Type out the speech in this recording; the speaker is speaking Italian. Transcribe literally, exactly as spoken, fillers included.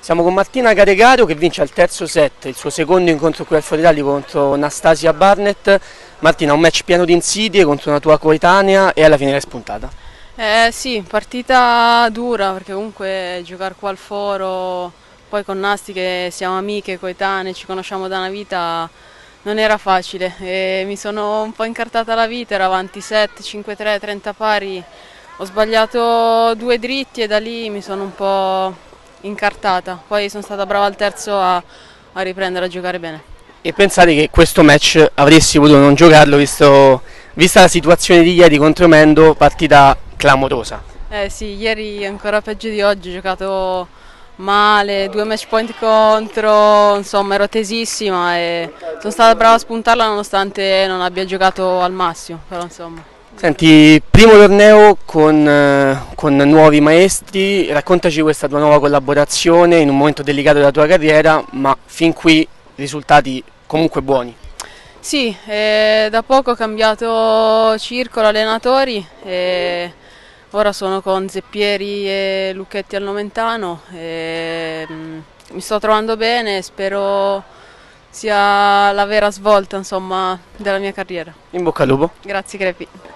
Siamo con Martina Caregaro che vince al terzo set, il suo secondo incontro qui al Fuori contro Nastasia Barnett. Martina, un match pieno di insidie contro una tua coetanea e alla fine l'hai spuntata. Eh sì, partita dura perché comunque giocare qua al Foro, poi con Nasti che siamo amiche, coetanee, ci conosciamo da una vita, non era facile e mi sono un po' incartata la vita, ero avanti sette, cinque tre, trenta pari, ho sbagliato due dritti e da lì mi sono un po' incartata, poi sono stata brava al terzo a, a riprendere a giocare bene. E pensate che questo match avresti potuto non giocarlo visto, vista la situazione di ieri contro Mendo, partita clamorosa. Eh sì, ieri ancora peggio di oggi, ho giocato male, due match point contro, insomma ero tesissima e sono stata brava a spuntarla nonostante non abbia giocato al massimo, però insomma. Senti, primo torneo con, eh, con nuovi maestri, raccontaci questa tua nuova collaborazione in un momento delicato della tua carriera, ma fin qui risultati comunque buoni. Sì, eh, da poco ho cambiato circolo allenatori e ora sono con Zeppieri e Lucchetti al Nomentano e, mm, mi sto trovando bene, spero sia la vera svolta, insomma, della mia carriera. In bocca al lupo. Grazie Crepi.